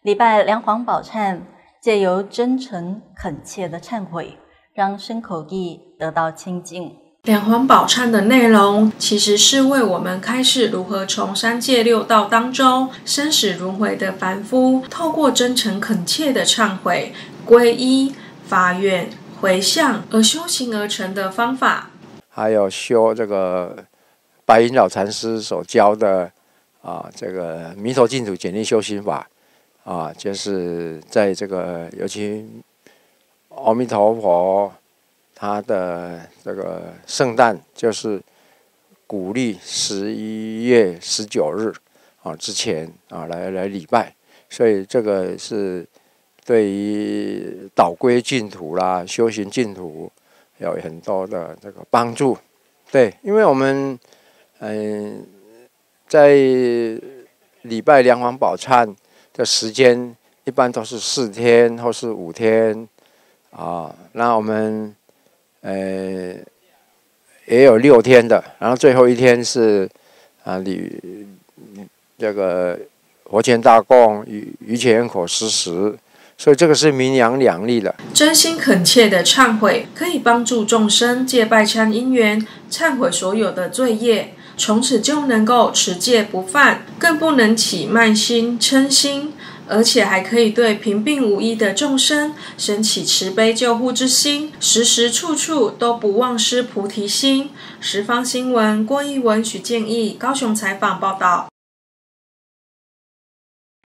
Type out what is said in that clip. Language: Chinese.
礼拜梁皇宝忏，借由真诚恳切的忏悔，让身口意得到清净。 梁皇宝忏的内容，其实是为我们开示如何从三界六道当中生死轮回的凡夫，透过真诚恳切的忏悔、皈依、发愿、回向而修行而成的方法。 还有修这个白云老禅师所教的这个弥陀净土简易修行法就是在这个尤其阿弥陀佛他的这个圣诞，就是鼓励11月19日之前来礼拜，所以这个是对于导归净土啦、修行净土有很多的这个帮助。对，因为我们在礼拜梁皇宝忏的时间一般都是4天或是5天那我们也有6天的，然后最后1天是这个佛前大供于前口施食，所以这个是名扬两利的。 真心恳切的忏悔，可以帮助众生借拜忏因缘，忏悔所有的罪业，从此就能够持戒不犯，更不能起慢心、嗔心，而且还可以对贫病无依的众生生起慈悲救护之心，时时处处都不忘失菩提心。十方新闻郭一文、许建义高雄采访报道。